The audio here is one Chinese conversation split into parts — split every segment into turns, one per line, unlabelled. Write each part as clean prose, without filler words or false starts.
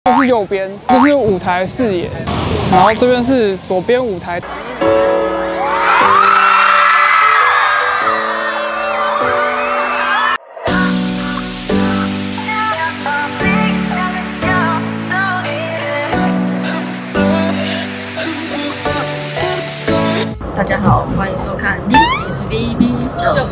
这是右边，这是舞台视野，然后这边是左边舞台。
大家好，欢迎收看 This is VV， 就是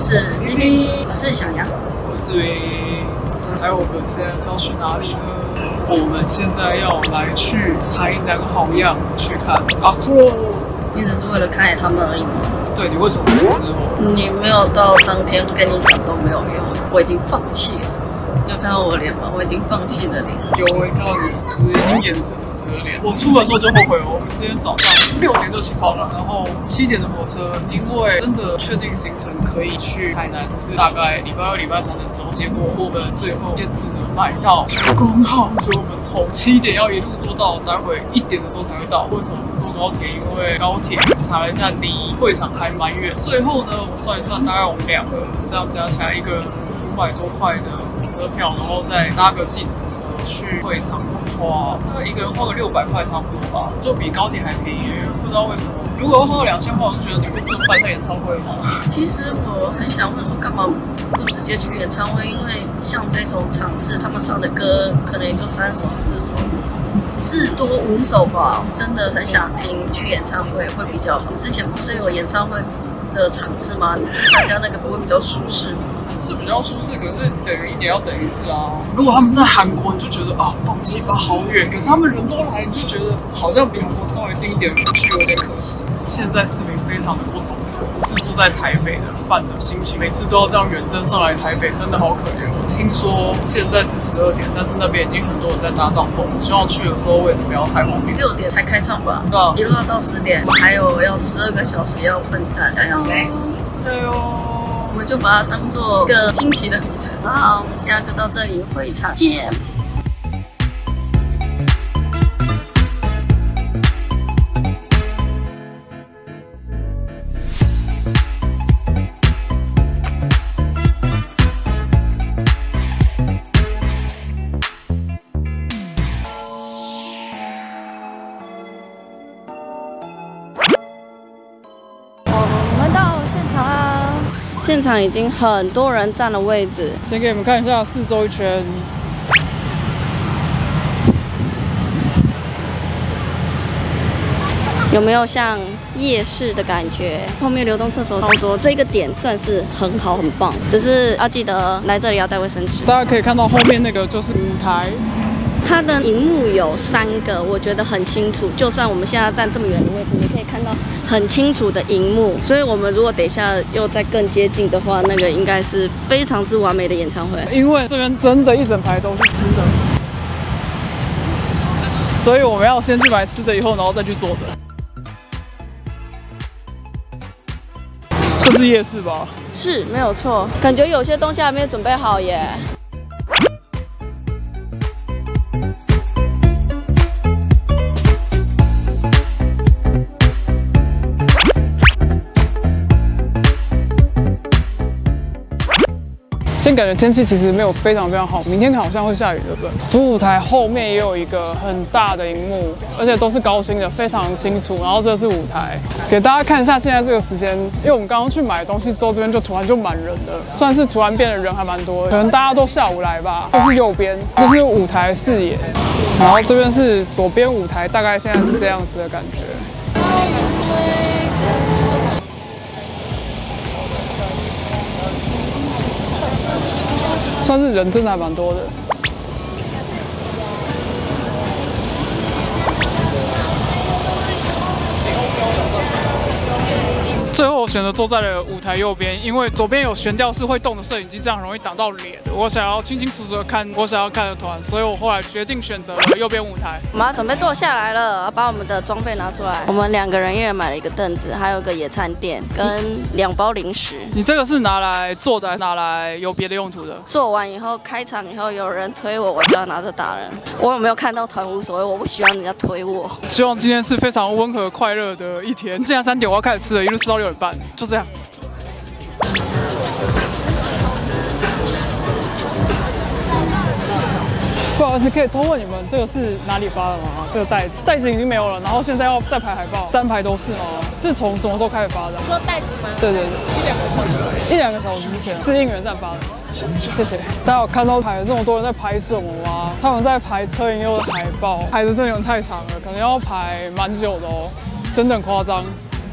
VV， 我是小杨，
我是 VV。还有我们现在是要去哪里呢？我们现在要来去台南好样去看阿苏。
你只是为了看他们而已吗？
对，你为什么不之后？
你没有到当天跟你讲都没有用，我已经放弃了。你有看到我的脸吗？我已经放弃了脸。
有，我看到你涂的已经眼神死了脸。我出门之后就后悔了。我们今天早上6点就起床了，然后7点的火车，因为真的确定行程可以去台南是大概礼拜2、礼拜3的时候，结果我们最后也只能买到公号，所以我们从7点要一路坐到待会1点的时候才会到。为什么不坐高铁？因为高铁查了一下，离会场还蛮远。最后呢，我算一算，大概我们2个这样加起来，一个人500多块的车票，然后再搭个计程车去会场的话，大概一个人花个600块差不多吧，就比高铁还便宜。不知道为什么，如果要花个2000块，我就觉得你们不能办场演唱会吗？其
实我很想问说，干嘛不直接去演唱会？因为像这种场次，他们唱的歌可能也就3首4首，至多5首吧。真的很想听，去演唱会会比较好。之前不是有演唱会的场次吗？你去参加那个不会比较舒适吗？
是比较舒适，可是等于1年要等一次啊。如果他们在韩国，你就觉得啊，放弃吧，好远。可是他们人都来，你就觉得好像比韩国稍微近一点，不去有点可惜。现在市民非常的不懂得，不是住在台北的饭的心情，每次都要这样远征上来台北，真的好可怜。我听说现在是12点，但是那边已经很多人在搭帐篷。希望去的时候位置不要太后面。6点才开唱吧？对啊，一路要到10点，还有要12个小时要奋战，加油！加油！我们就把它当做一个惊奇的旅程。好，我们现在就到这里，会场见。现场已经很多人占了位置， 先给你们看一下四周一圈。
有没有像夜市的感觉？后面流动厕所超多，这个点算是很好很棒，只是要记得来这里要带卫生纸。
大家可以看到后面那个就是舞台。
它的荧幕有3个，我觉得很清楚。就算我们现在站这么远的位置，你可以看到很清楚的荧幕。所以，我们如果等一下又再更接近的话，那个应该是非常之完美的演唱会。
因为这边真的一整排都是吃的，所以我们要先去买吃的，以后然后再去坐着。这是夜市吧？
是，没有错。感觉有些东西还没有准备好耶。
今天感觉天气其实没有非常好，明天好像会下雨，对不对？主舞台后面也有一个很大的荧幕，而且都是高清的，非常清楚。然后这是舞台，给大家看一下现在这个时间，因为我们刚刚去买东西之后，这边就突然就满人了，算是突然变得人还蛮多的，可能大家都下午来吧。这是右边，这是舞台视野，然后这边是左边舞台，大概现在是这样子的感觉。算是人真的还蛮多的。最后我选择坐在了舞台右边，因为左边有悬吊式会动的摄影机，这样容易挡到脸。我想要清清楚楚的看我想要看的团，所以我后来决定选择了右边舞台。
我们要准备坐下来了，要把我们的装备拿出来。我们2个人一人买了一个凳子，还有个野餐垫跟2包零食。
你这个是拿来坐的，还是拿来有别的用途的？
做完以后，开场以后有人推我，我就要拿着打人。我有没有看到团无所谓，我不喜欢人家推我。
希望今天是非常温和快乐的一天。现在3点我要开始吃了，一路吃到6点半，就这样。 不好意思，可以偷问你们这个是哪里发的吗？这个袋子已经没有了，然后现在要再排海报，3排都是吗？是从什么时候开始发的？
你说袋子吗？
对对对，1-2个小时之前是应援站发的。谢谢。大家有看到排了这么多人在排什么吗？他们在排车银优的海报，排的阵容太长了，可能要排蛮久的哦，真的很夸张。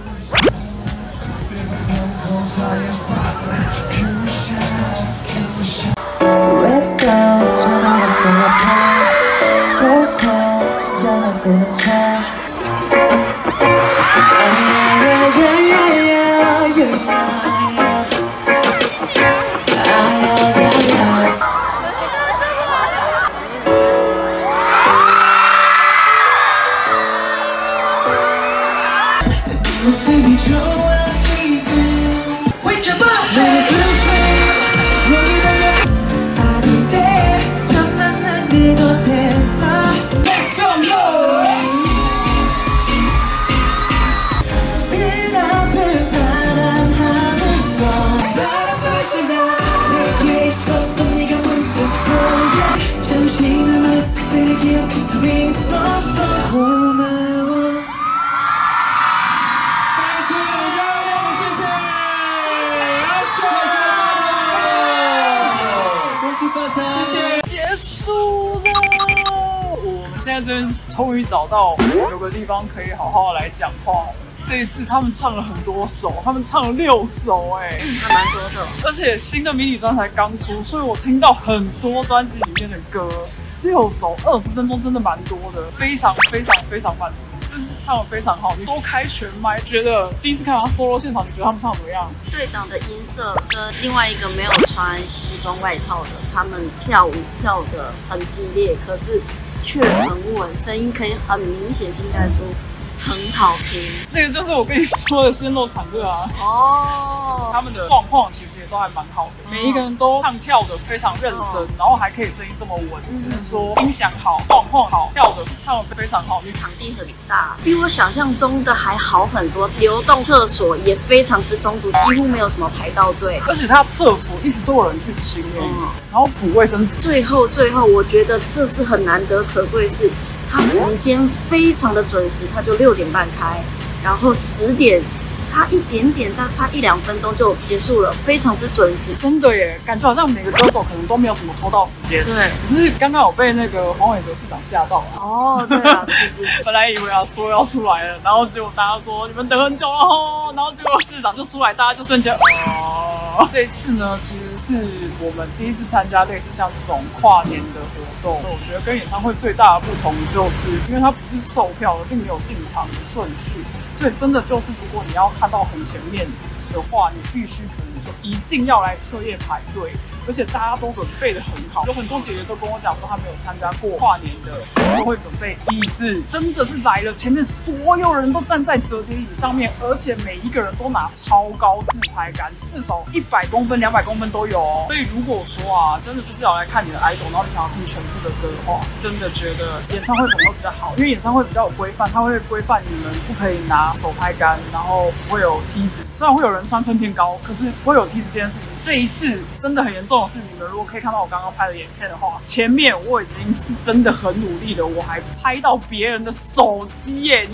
谢谢，结束了。我们现在这边终于找到有个地方可以好好来讲话。这一次他们唱了很多首，他们唱了6首，哎，
还蛮多的。
而且新的迷你专才刚出，所以我听到很多专辑里面的歌，6首20分钟真的蛮多的，非常满足。真是唱得非常好，你都开全麦，觉得第一次看他 solo 现场，你觉得他们唱得怎么样？
队长的音色跟另外一个没有穿西装外套的，他们跳舞跳得很激烈，可是却很稳，声音可以很明显听得出很好听。
那个就是我跟你说的鲜肉产热啊。
哦，
他们的状况其实也都还蛮好的，每一个人都唱跳的非常认真，然后还可以声音这么稳，只能说音响好，状况好，跳的唱得非常好。
场地很大，比我想象中的还好很多，流动厕所也非常之充足，几乎没有什么排到队，
而且他厕所一直都有人去清然后补卫生纸。
最后，我觉得这是很难得可贵，是它时间非常的准时，它就6点半开，然后10点差一点点，但差1-2分钟就结束了，非常之准时。
真的耶，感觉好像每个歌手可能都没有什么拖到时间。
对，
只是刚刚有被那个黄伟哲市长吓到了。
哦，对啊，是。
本来以为说要出来了，然后结果大家说你们等很久哦，然后结果市长就出来，大家就瞬间哦。这一次呢，其实是我们第一次参加类似像这种跨年的活动。我觉得跟演唱会最大的不同就是，因为它不是售票的，并没有进场的顺序，所以真的就是如果你要看到很前面的话，你必须可能就一定要来彻夜排队，而且大家都准备得很好，有很多姐姐都跟我讲说，他没有参加过跨年的，都会准备椅子，真的是来了，前面所有人都站在折叠椅上面，而且每一个人都拿超高自拍杆，至少100公分、200公分都有哦。所以如果说啊，真的就是要来看你的 idol， 然后你想要听全部的歌的话，真的觉得演唱会可能会比较好，因为演唱会比较有规范，它会规范你们不可以拿手拍杆，然后不会有梯子，虽然会有人穿喷天高，可是不会有梯子这件事情。这一次真的很严重的是，你们如果可以看到我刚刚拍的影片的话，前面我已经是真的很努力的，我还拍到别人的手机耶！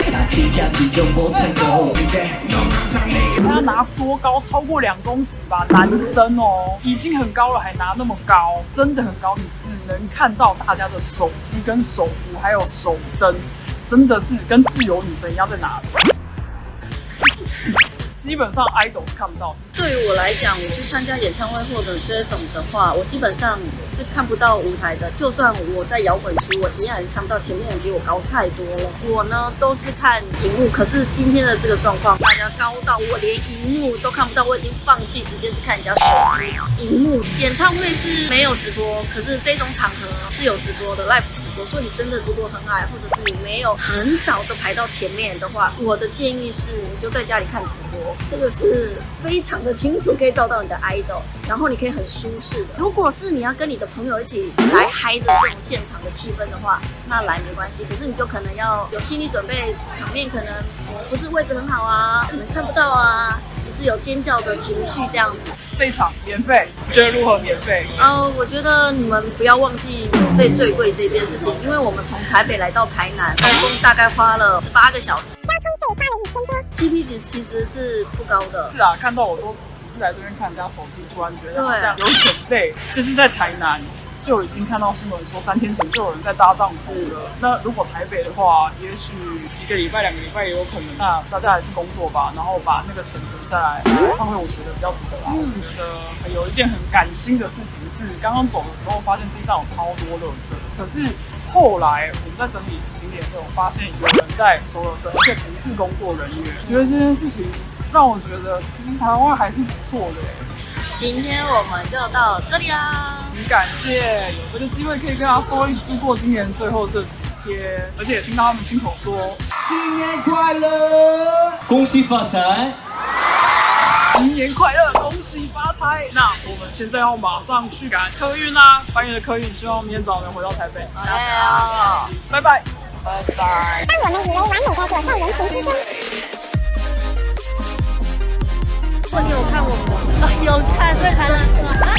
他拿多高？超过2公尺吧，男生哦，已经很高了，还拿那么高，真的很高，你只能看到大家的手机跟手幅还有手灯，真的是跟自由女神一样在哪里。基本上 idol 是看不到的。
对于我来讲，我去参加演唱会或者这种的话，我基本上是看不到舞台的。就算我在摇滚区，我一样也看不到前面人比我高太多了。我呢都是看荧幕，可是今天的这个状况，大家高到我连荧幕都看不到，我已经放弃，直接是看人家手机荧幕。演唱会是没有直播，可是这种场合是有直播的 live。我说你真的如果很矮，或者是你没有很早的排到前面的话，我的建议是你就在家里看直播，这个是非常的清楚可以找到你的 idol， 然后你可以很舒适的。如果是你要跟你的朋友一起来嗨的这种现场的气氛的话，那来没关系，可是你就可能要有心理准备，场面可能不是位置很好啊，可能看不到啊，只是有尖叫的情绪这样子。
这一场免费，觉得如何？免费？
我觉得你们不要忘记免费最贵这件事情，因为我们从台北来到台南，总共大概花了18个小时，交通费花了1000多，CP 值其实是不高的。
是啊，看到我都只是来这边看人家手机，突然觉得好像有点累。这是在台南。就已经看到新闻说3天前就有人在搭帐篷了。那如果台北的话，也许1个礼拜、2个礼拜也有可能。那大家还是工作吧，然后把那个钱存下来。演唱会我觉得比较值得啦。我觉得有一件很感心的事情是，刚刚走的时候发现地上有超多垃圾，可是后来我们在整理景点的时候，发现有人在收垃圾，而且不是工作人员。觉得这件事情让我觉得，其实台湾还是不错的。
今天我们就到这里啦。
很感谢有这个机会可以跟阿说一起度过今年最后这几天，而且也听到他们亲口说
新年快乐，恭喜发财，
新年快乐，恭喜发财。那我们现在要马上去赶客运啦，8月的客运，希望明天早上能回到台北。拜拜，拜拜。
当我们以为完美的躲在人群之中。
如果你有看我们，有看，所以才能。